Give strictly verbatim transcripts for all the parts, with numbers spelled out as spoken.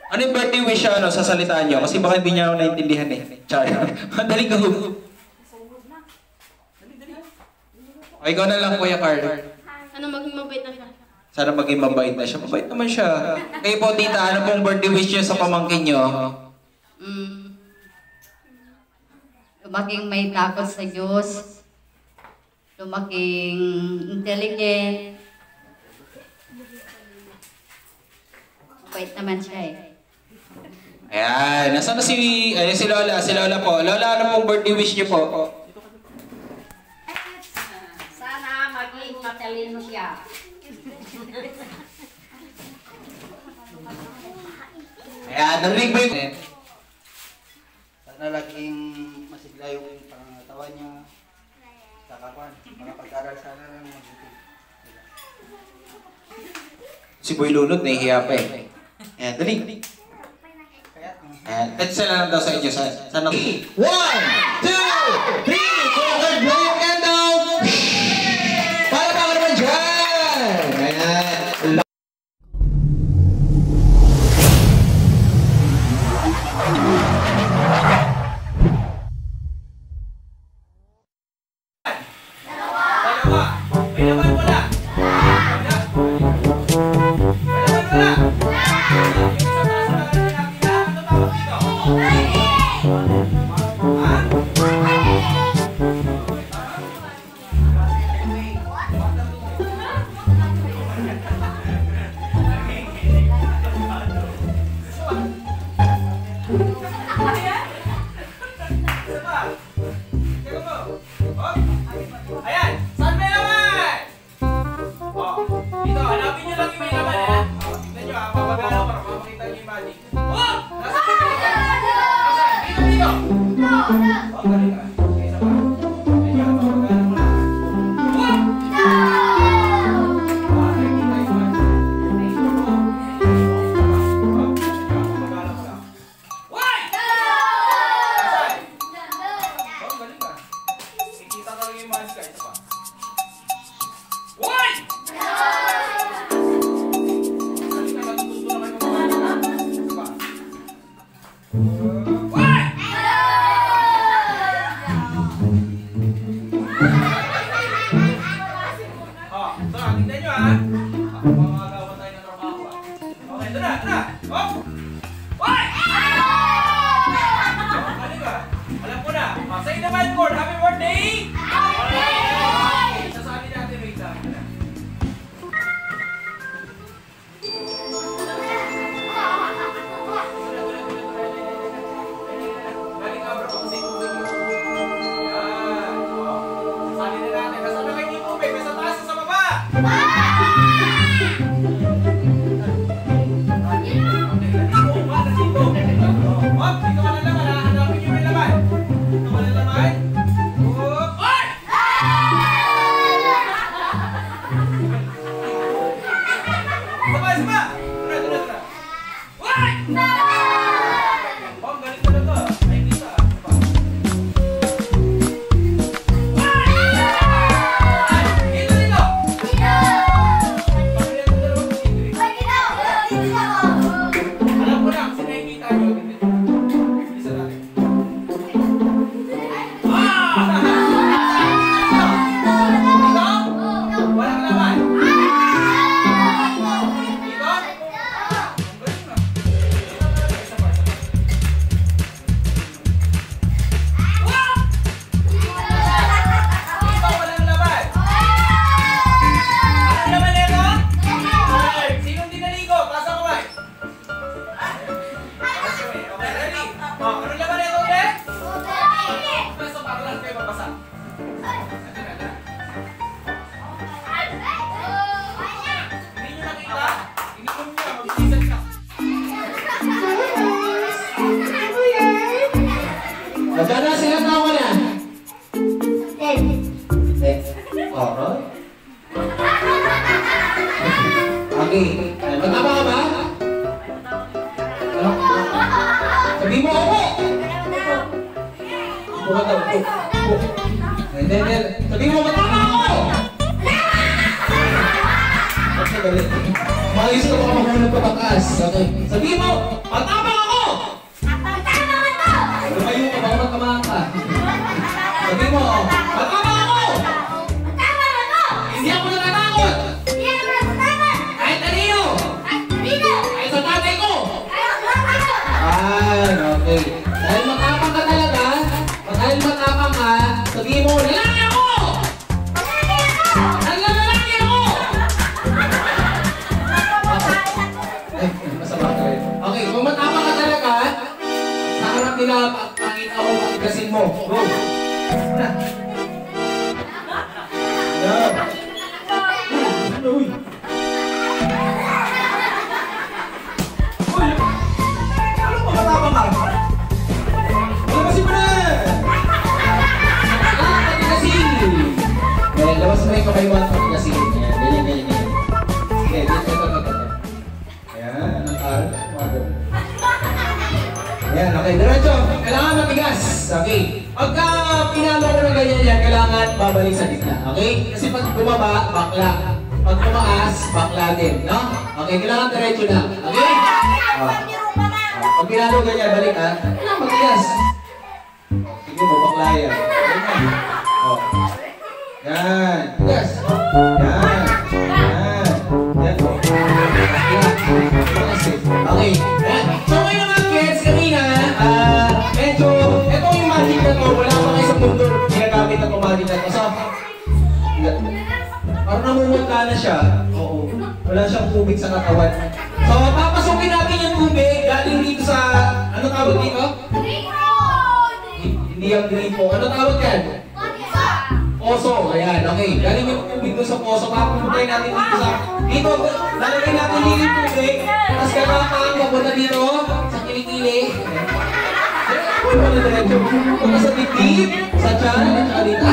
Ano yung birthday wish siya, ano, sa salita niyo? Kasi baka hindi niya ako naintindihan eh. Char. Dali ka, Hub. O, ikaw na lang, Kuya Carl. Sana maging mabait na siya. Sana maging mabait na siya. Mabait naman siya. Kayo po, tita, ano pong birthday wish niyo sa pamangkin niyo? Mm. Lumaking may takot sa Diyos. Lumaking intelligent. Mabait naman siya eh. Ayan, nasaan na si, ay, si Lola? Si Lola po. Lola, ano pong birthday wish niyo po? Sana maging matalino siya. Ayan, narinig ba yung... Sana laging masigla yung pangatawan niya sa kapan. Mga pag-aral sana lang mabuti. Si Boy Lunod, nahihiya pa eh. Ayan, dali. Ayan, let's na lang daw sa inyo. Sana... One, two, three, four, blow your candle! Para pa ka naman dyan! Ayan. Magkano sila tawa na? Eh. Eh. Alright. Okay. Matama ka ba? Ano? Sabi mo ako! Buka daw. Hindi, hindi. Sabi mo matama ako! Matama ako! Maayos ka baka mahulog ka pataas. Okay. Sabihin mo, matapang ako! Matapang ako! Lumayo ka, baka magkamaan ka. Sabihin mo, matapang ako! Matapang ako! Hindi ako natatakot! Hindi ako natatakot! Kahit kanino! Kahit kanino! Kahit sa tatay ko! Kahit sa tatay ko! Ah, okay. Dahil matapang ka talaga, dahil matapang ka, sabihin mo, lalaki ako! Lalaki ako! Lalaki ako! Ay, masama ka rin. Okay, kung matapang ka talaga, sa harap nila, pakita ko, patigasin mo. Go! Una. Yeah. Uy! Uy! Ano ba matapang ka? Labasin mo na! Ah, patigasin! Eh, labas mo yung kamay mo at patigasin. Ayan, ganyan, ganyan, ganyan. Sige, dito, dito, dito, dito. Ayan, ang karat. Ayan, okay, diretso. Kailangan matigas. Okay. Pagka pinalo ko ng ganyan yan, kailangan babalik sa gitna. Okay? Kasi pag bumaba, bakla. Pag tumaas, bakla din. No? Okay, kailangan diretso na. Okay? Oh. Pag pinalo ganyan, balik ha. Kailangan matigas. Sige mo, bakla yan. Ganyan. Oh. Yan. Tigas. Yan. Yan. Yan po. Okay. So ngayon naman kids, kanina, ah, medyo, ito yung magic na to, wala pa kayo sa mundo ginagamit na itong magic na to. So, parang namumutla na siya. Oo. Wala siyang tubig sa katawan. So, papasukin natin yung tubig galing dito sa, ano tawag dito? Hindi yung gripo. Ano tawag yan? Poso. Ayan, okay. Galing yung tubig doon sa poso. Papupuntahin natin dito sa... Dito, lalagay natin dito yung tubig. Tapos kakapang, papunta dito sa kilikili. Uy, wala diretso. Punta sa dibdib, sa tiyan, at saka dito.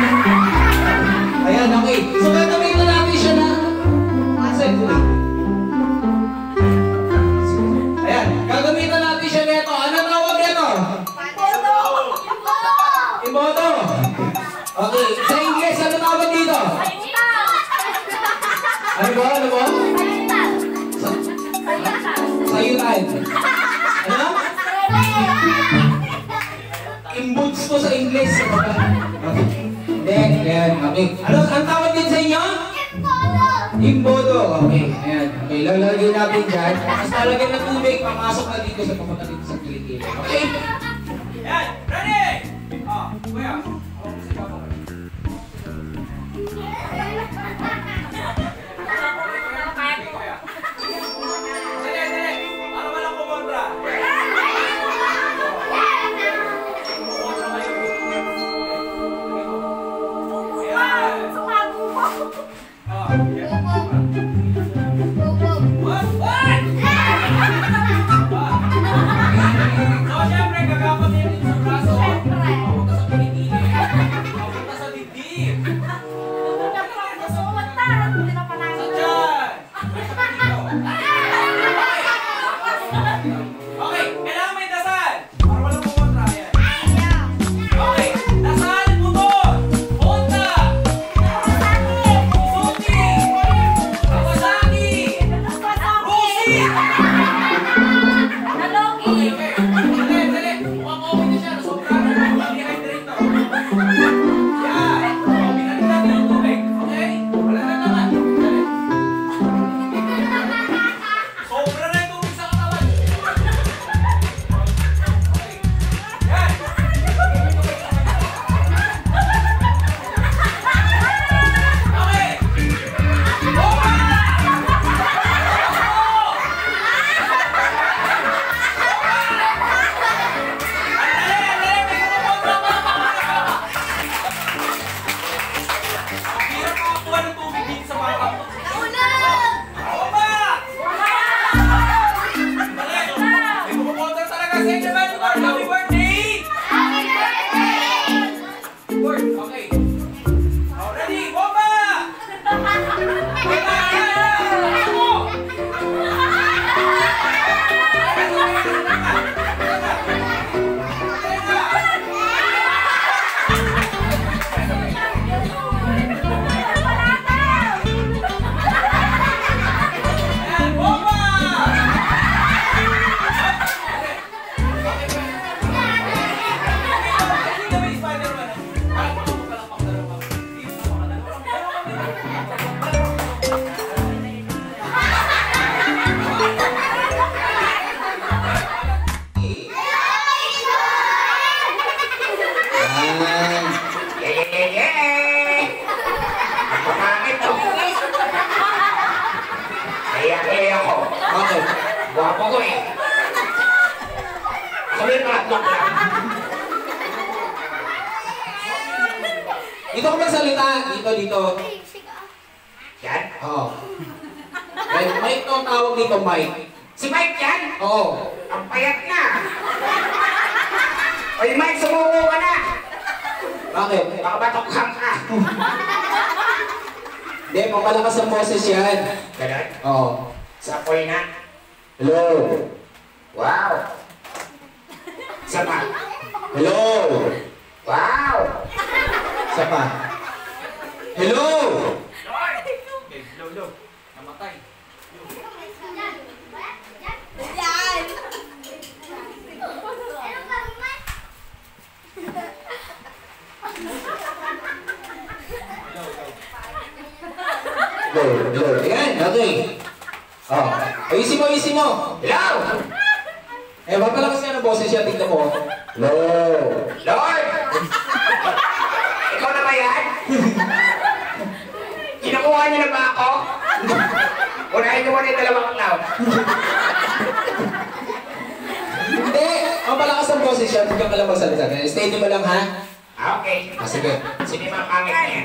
Ayan, okay. So, gagamitin natin siya na... Asan tubig? Ayan, gagamitin natin siya nito. Ano tawag nito? Imodo. Okay, sa Ingles, ano tawag dito? Ano ba? Ano ba? Sa sayutan. Ano? Imbuds to sa Ingles. Okay. Hindi, ayan, okay. Ano, ang tawag din sa inyo? Imbodo. Okay, ayan. Okay, lalagay natin dyan. Tapos lalagay na tubig, pamasok na dito sa papunta dito sa kilikili. Okay? Ayan, ready? Ah, kuya. Gwapo ko eh. Sabi yung katlok lang. Dito ka magsalita. Dito, dito. Yan? Oo. Mike, Mike to ang tawag dito, Mike. Si Mike yan? Oo. Ang payat na. Oy Mike, sumuko ka na. Bakit? Baka batokhang ka. Hindi, papalakas ang boses yan. Ganon? Oo. Sa apoy na. Hello. Wow. Isa pa. Hello. Wow. Isa pa. Hello. Low, low. Namatay. Hello. Hello. Ayan, okay. Oh. Ayusin mo, ayusin mo. Hello! Eh, papalakas nga ng boses yan. Tignan mo. Hello. Lord! Ikaw na ba yan? Kinukuha niyo na ba ako? Unahin niyo muna yung dalawang cloud. Hindi. Papalakas ang boses yan. Tignan ka lang magsalita. Steady mo lang, ha? Ah, okay. Ah, sige. Sino yung mga pangit na yan?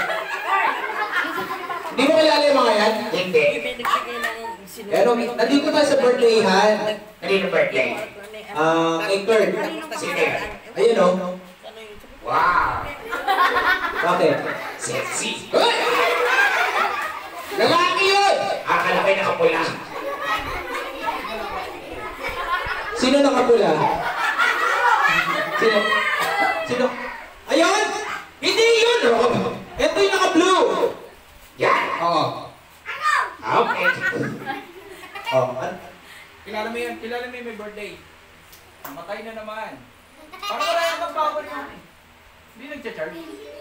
Hindi mo kilala yung mga yan? Hindi. Pero, nandito tayo sa birthday-han. Kanino birthday? Ah, kay Kurt. Sino yun? Ayun, oh. Wow! Bakit? Sexy! Hoy! Lalaki yun! Akala ko'y nakapula. Sino nakapula? Sino? Sino? Ayun! Hindi yun! Ito yung naka-blue! Yan? Oo. Ah, okay. Oh, an- Kilala mo yan, kilala mo yung may birthday. Namatay na naman. Parang wala yung mag-power yun. Hindi nag-charge.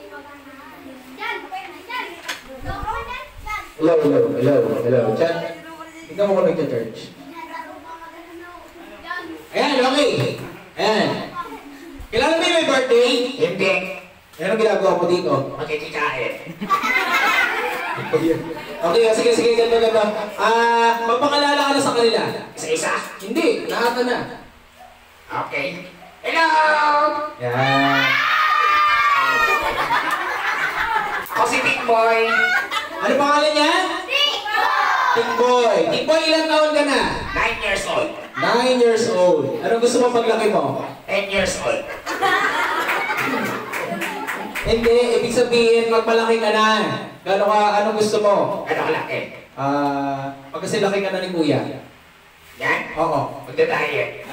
Hello, hello, hello, hello. Chan, tingnan mo ko nag-church. Ayan, okay. Ayan. Kilala mo yung may birthday? Hindi. Ano ginagawa mo dito? Makikikain. Okay, sige, sige, ganito, ganito. Ah, magpakalala ka na sa kanila. Isa-isa? Hindi, lahat na. Okay. Hello! Yan. Ako si Big Boy. Ano pangalan niya? Big Boy. Big Boy, ilang taon ka na? Nine years old. Nine years old. Ano gusto mo paglaki mo? Ten years old. Hindi, ibig sabihin, magmalaki ka na. Gano'n ka, ano gusto mo? Ano kalaki? Ah, pag kasi laki ka na ni Kuya. Yan? Oo. Magda-diet.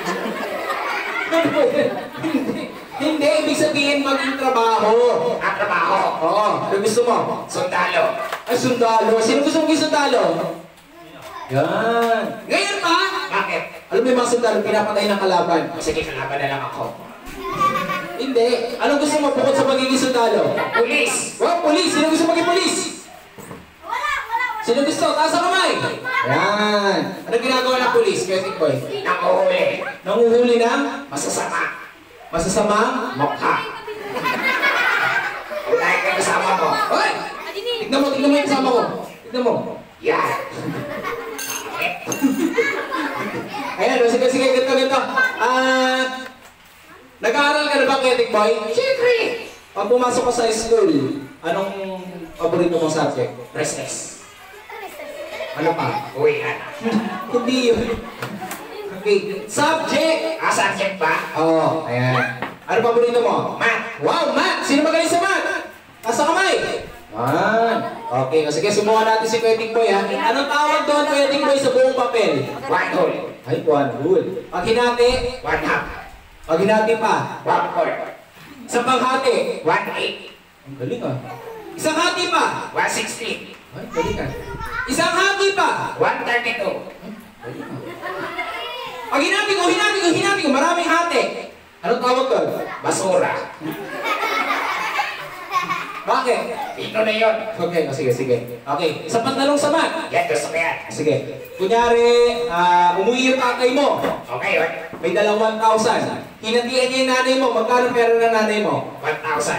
hindi, hindi, ibig sabihin maging trabaho. Ang trabaho. Oo, ano gusto mo? Sundalo. Ay, sundalo. Sino gusto mong sundalo? Yan. Ngayon pa? Bakit? Alam mo yung mga sundalo, pinapatay ng kalaban. O sige, kalaban na lang ako. Hindi. Anong gusto mo bukod sa magiging sundalo? Police! Oh, polis! Sino gusto maging polis? Sino gusto? Taas ang kamay! Yan. Ano ginagawa ng polis, Kuya Boy? Nanguhuli. Nanguhuli ng Masasama. masasamang Mukha. Dahil kayo kasama mo. Hoy! Tignan mo, tignan mo yung kasama ko. Tignan mo. Yan. Bakit? Ayan, o, sige, sige, ganito, ganito. Ah, nag-aaral ka na ba, Kuya Boy? Siyempre. Pag pumasok ka sa school, anong paborito mong subject? Recess. Ano pa? Uwian. Hindi yun. Okay. Subject! Ah, subject ba? Oo, oh, ayan. Ano paborito mo? Math. Wow, math! Sino magaling sa math? Asa kamay? Man. Okay, o sige, subukan natin si Kuya Boy, ha? Anong tawag doon, Kuya Boy, sa buong papel? One whole. Ay, one whole. Pag hinati, One half. pag hinati pa. One fourth. Sa paghati. One eighth. Ang galing, ah. Isang hati pa. One sixteen. Ay, galing, ah. Isang hati pa. One thirty-two. Galing, ah. Pag hinati ko, hinati ko, hinati ko, maraming hati. Anong tawag doon? Basura. Bakit? Pino na yun. Okay, oh, sige, sige. Okay, sa pantalong sa mat. Yan, gusto ko yan. Sige. Kunyari, ah, umuwi yung tatay mo. Okay, yun. May dalang one thousand. Hinatian niya yung nanay mo. Magkano pera ng nanay mo? One thousand.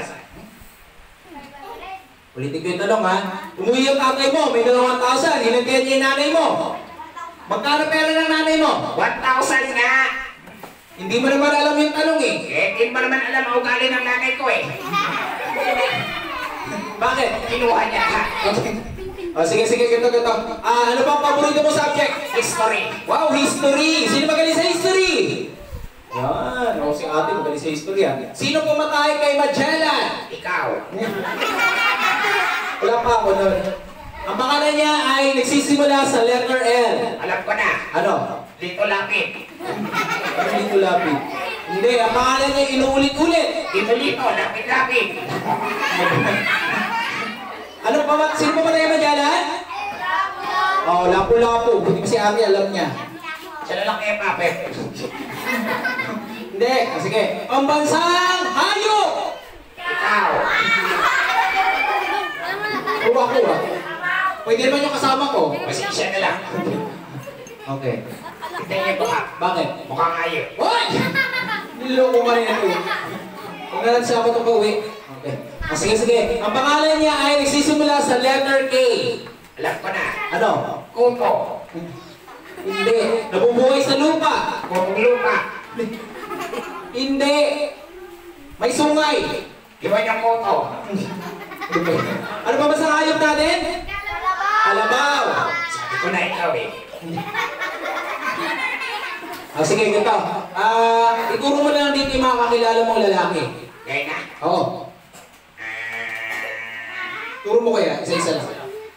Ulitin ko yung tanong, ha? Umuwi yung tatay mo. May dalang one thousand. Hinatian niya yung nanay mo. Magkano pera ng nanay mo? one thousand nga. Hindi mo naman alam yung tanong eh. Eh, hindi mo naman alam ang ugali ng nanay ko eh. Bakit? Kinuha niya ha. Oh, sige, sige, ganito, ganito. Ah, ano bang paborito mo subject? History. Wow, history! Sino magaling sa history? Yan, ako si ate magaling sa history ah. Sino pumatay kay Magellan? Ikaw. Wala pa ako nun. Ang pangalan niya ay nagsisimula sa letter L. Alam ko na. Ano? Dito lapit. Ano dito lapit? Hindi, ang pangalan niya inuulit-ulit. Dito dito, lapit-lapit. Ano pa ba? Sino pumatay kay Magellan? Oh, lapu-lapu. Buti pa si ate, alam niya. Sa lalaki yung papet. Hindi, ah, sige. Pambansang hayop! Ikaw. Puro ako ah. Pwede naman yung kasama ko. Pasensya na lang. Okay. Tignan niyo ito ha. Bakit? Mukhang ayos. Hoy! Niloko ka rin ito. Huwag na lang siya ako itong pauwi. Okay. Ah, sige, sige. Ang pangalan niya ay nagsisimula sa letter K. Alam ko na. Ano? Kuko. Hindi. Nabubuhay sa lupa. Kung lupa. Hindi. May sungay. Iwan yung kuko. Ano pa ba sa hayop natin? Kalabaw. Sabi ko na ikaw eh. Ah, sige, ganito. Ah, ituro mo lang dito yung mga kakilala mong lalaki. Gaya na. Oo. Turo mo kaya, isa-isa lang.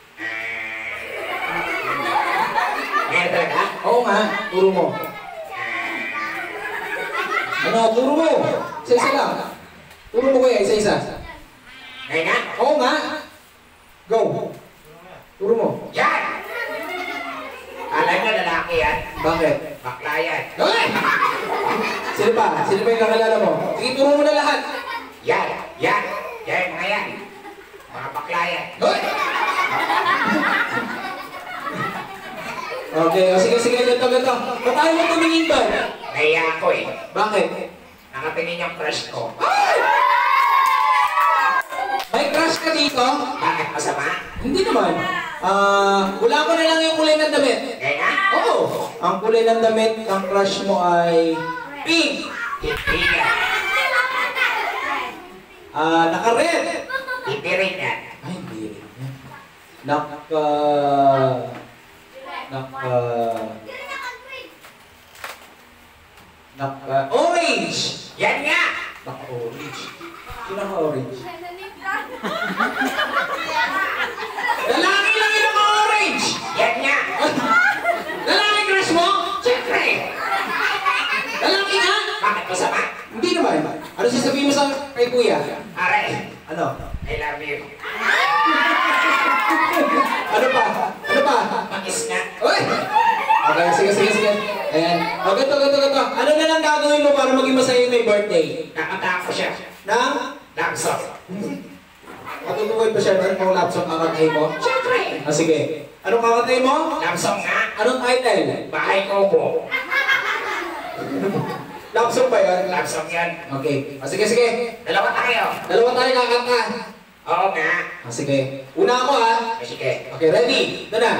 Gaya talaga? Oo nga, turo mo. Ano, turo mo. Isa-isa lang. Turo mo kaya, isa-isa. Gaya na? Oo nga. Go. Turo mo. Yan! Kala nyo lalaki yan. Bakit? Bakla yan. Hoy! Sino pa? Sino pa yung kakilala mo? Sige, turo mo na lahat. Yan! Yan! Yan, mga yan. Mga bakla yan. Hoy! Okay, o sige, sige, ganito, ganito. Ba't ayaw mo tumingin doon? Naiya ako eh. Bakit? Nakatingin yung crush ko. May crush ka dito? Bakit masama? Hindi naman. Ah, wala ko na lang yung kulay ng damit. Gaya na? Oo. Ang kulay ng damit ng crush mo ay pink. Hindi yan. Ah, naka-red. Hindi rin yan. Ay, hindi rin yan. Naka... Naka... Naka... Orange! Yan nga! Naka-orange. Sino naka-orange? Lalaki lang yung naka-orange! Yan nga! Lalaki crush mo? Siyempre! Lalaki nga? Bakit masama? Hindi naman. Ano sasabihin mo sa kay kuya? Are, Ano? I love you. Ano pa? Ano pa? Mag-is nga. Uy! Okay, sige, sige, sige. Ayan. O, ganito, ganito, ganito. Ano na lang gagawin mo para maging masaya yung may birthday? Nakata ko siya. Nang? Lapsop. Matutukoy pa siya ng mga lapsop kakatay mo? Siyempre! Ah, sige. Anong kakatay mo? Lapsop nga. Anong title? Bahay ko po. Lapsop ba yun? Lapsop yan. Okay. Ah, sige, sige. Dalawa tayo. Dalawa tayo kakanta. Oo nga. Ah, sige. Una ako ah. Eh, sige. Okay, ready? Ito na.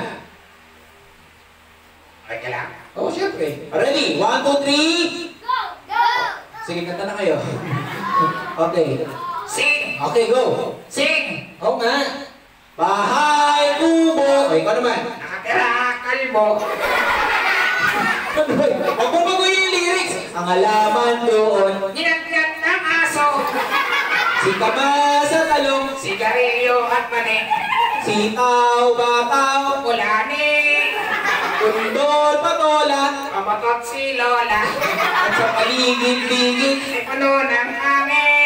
Okay ka lang. Oo, syempre. Ready? One, two, three. Go! Go! Sige, kanta na kayo. Okay. Sing! Okay, go. Sing! Oo nga. Bahay kubo. Okay, ikaw naman. Nakatira kalbo. Huwag mo baguhin yung lyrics. Ang halaman doon. Ginagyan ng aso. Si kama sa talong. Sigarilyo at mani. Sitaw, bataw. Kulani. Kundol, patola. Pamatot si Lola. At sa paligid-ligid. Ay puno ng hangin.